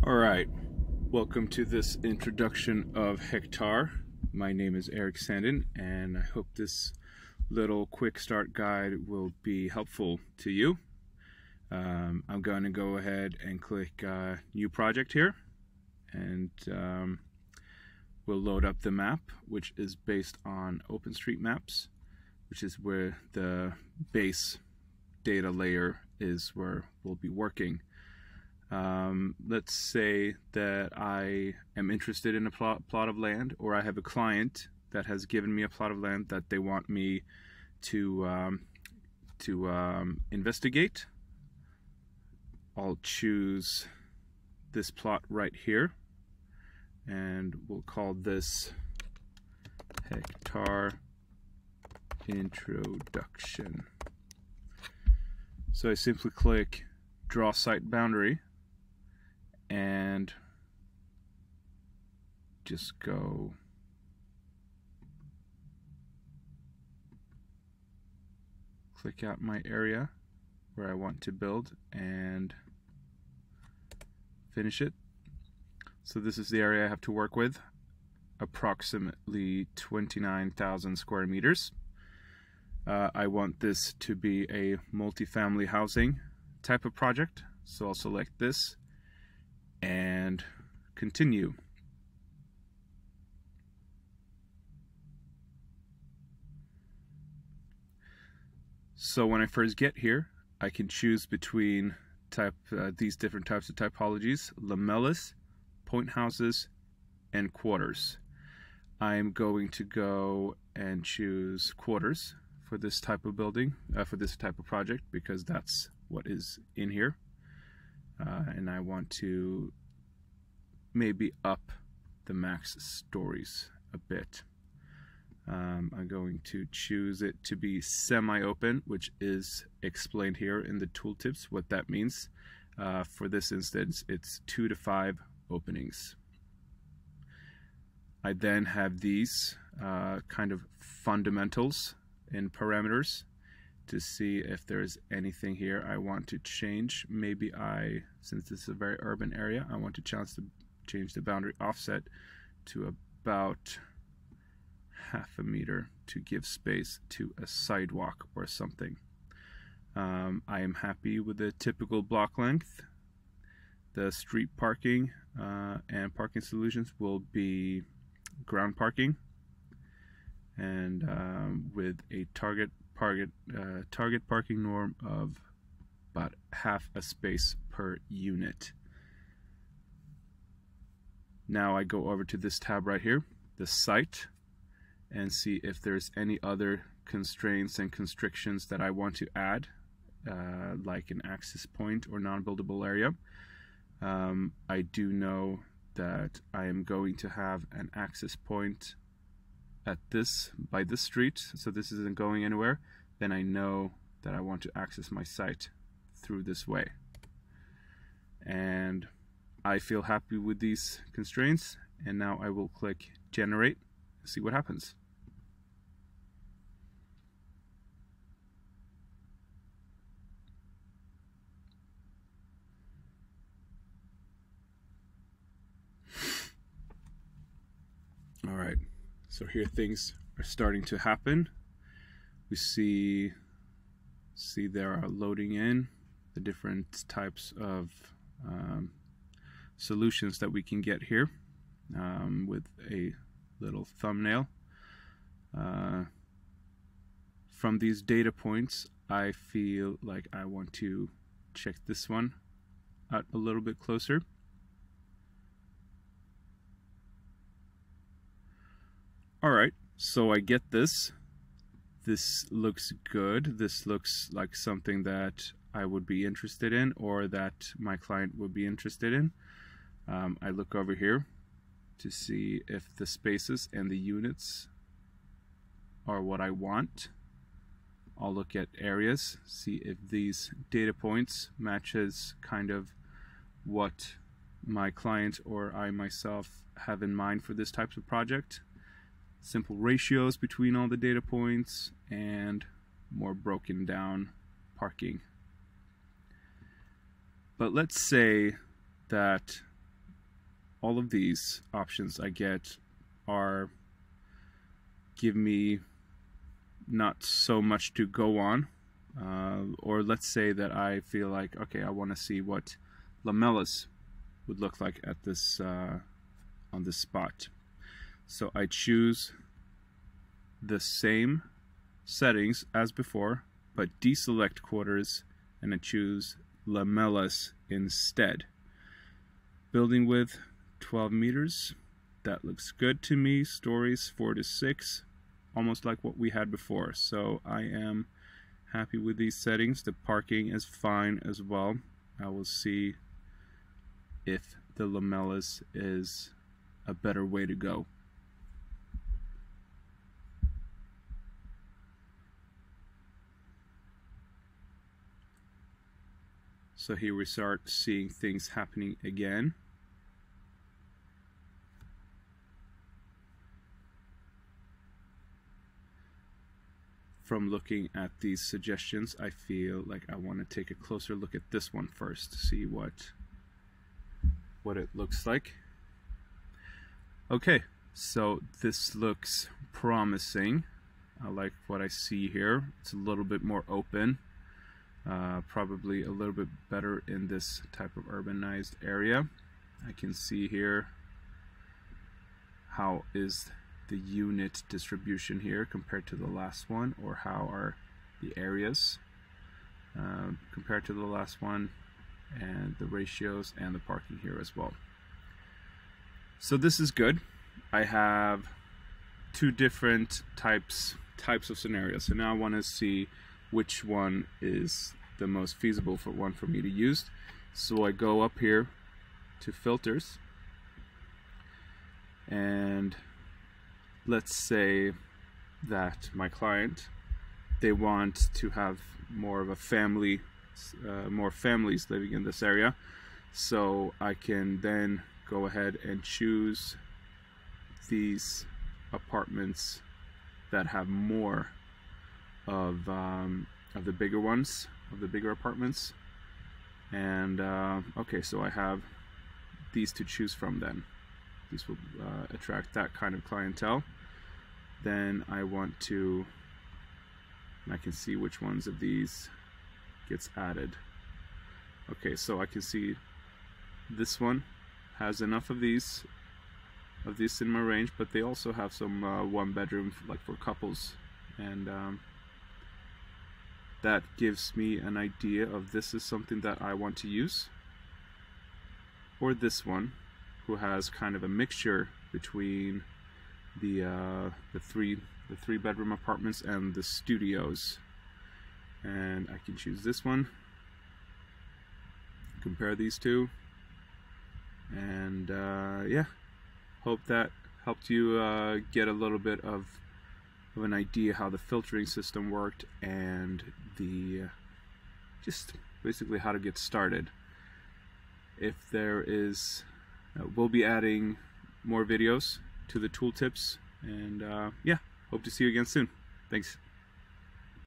All right, welcome to this introduction of Hektar. My name is Eric Sandin, and I hope this little quick start guide will be helpful to you. I'm going to go ahead and click New Project here, and we'll load up the map, which is based on OpenStreetMaps, which is where the base data layer is where we'll be working. Let's say that I am interested in a plot of land, or I have a client that has given me a plot of land that they want me to investigate. I'll choose this plot right here, and we'll call this Hektar Introduction. So I simply click Draw Site Boundary and just go click out my area where I want to build and finish it. So this is the area I have to work with, approximately 29,000 square meters. I want this to be a multifamily housing type of project, so I'll select this and continue. So when I first get here, I can choose between these different types of typologies: lamellas, point houses, and quarters. I'm going to go and choose quarters for this type of building, for this type of project, because that's what is in here. And I want to maybe up the max stories a bit. I'm going to choose it to be semi-open, which is explained here in the tooltips what that means. For this instance, it's 2 to 5 openings. I then have these kind of fundamentals in parameters to see if there's anything here I want to change. Maybe since this is a very urban area, I want to change the boundary offset to about 0.5 meter to give space to a sidewalk or something. I am happy with the typical block length. The street parking and parking solutions will be ground parking, and with a target parking norm of about half a space per unit. Now I go over to this tab right here, the site, and see if there's any other constraints and constrictions that I want to add, like an access point or non-buildable area. I do know that I am going to have an access point by this street, so this isn't going anywhere. Then I know that I want to access my site through this way, and I feel happy with these constraints. And now I will click generate and see what happens. All right, so here things are starting to happen. We see they are loading in the different types of solutions that we can get here with a little thumbnail. From these data points, I feel like I want to check this one out a little bit closer. Alright, so I get this. This looks good. This looks like something that I would be interested in, or that my client would be interested in. I look over here to see if the spaces and the units are what I want. I'll look at areas, see if these data points matches kind of what my client or I myself have in mind for this type of project. Simple ratios between all the data points and more broken down parking. But let's say that all of these options I get give me not so much to go on, or let's say that I feel like, okay, I want to see what lamellas would look like at this on this spot. So I choose the same settings as before, but deselect quarters, and I choose lamellas instead. Building width 12 meters, that looks good to me. Stories 4 to 6, almost like what we had before. So I am happy with these settings. The parking is fine as well. I will see if the lamellas is a better way to go. So here we start seeing things happening again. From looking at these suggestions, I feel like I want to take a closer look at this one first to see what it looks like. Okay, so this looks promising. I like what I see here. It's a little bit more open. Probably a little bit better in this type of urbanized area. I can see here how is the unit distribution here compared to the last one, or how are the areas compared to the last one, and the ratios and the parking here as well. So this is good. I have two different types of scenarios. So now I want to see which one is the most feasible for me to use. So I go up here to filters, and let's say that my client, they want to have more of a family, more families living in this area. So I can then go ahead and choose these apartments that have more of the bigger ones, of the bigger apartments. And okay, so I have these to choose from then. These will attract that kind of clientele. Then I want to, and I can see which ones of these gets added. Okay, so I can see this one has enough of these in my range, but they also have some one bedroom, like for couples, and that gives me an idea of this is something that I want to use. Or this one, who has kind of a mixture between the three bedroom apartments and the studios, and I can choose this one, compare these two, and yeah, hope that helped you get a little bit of an idea how the filtering system worked, and the just basically how to get started. If there is, we'll be adding more videos to the tooltips, and yeah, hope to see you again soon. Thanks.